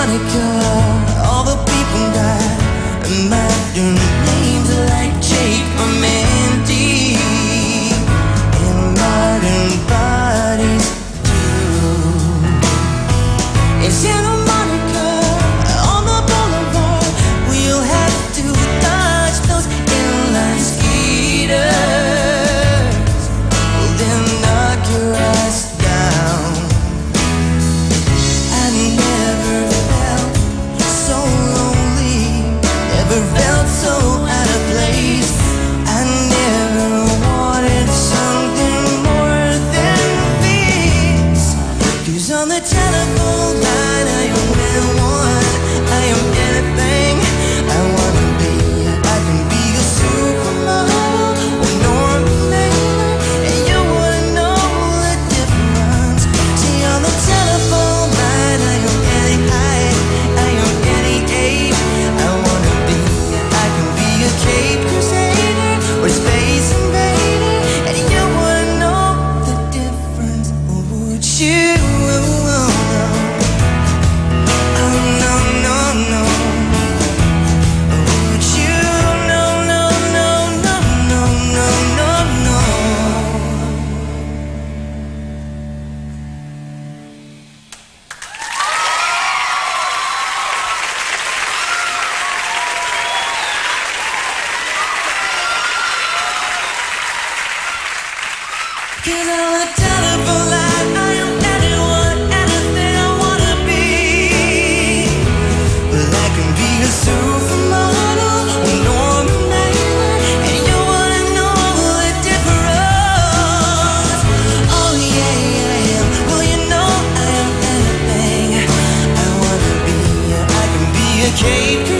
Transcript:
Monica, all the people died. Imagine names like Jake or Mandy, and modern bodies too. In Santa Monica, on the boulevard, we'll have to dodge those inline skaters. Well, then knock your ass down. I never felt so lonely, never felt so out of place. I never wanted something more than peace. 'Cause on the telephone line I am anyone, I am anything I wanna be. I can be a supermodel or Norma Mailer, and you wouldn't know the difference. See, on the telephone line I am any height, I am any age I wanna be. I can be a Cape Crusader or a Space Invader, and you wouldn't know the difference, would you? Oh no, no, no. Would you? No, no, no, no, no, no, no, no. Cause on the telephone line I am anyone, anything I wanna be. Well, I can be a supermodel or Norma Mailer, and you wouldn't know the difference. Oh yeah, yeah, yeah. Well, you know I am anything I wanna be. I can be a Cape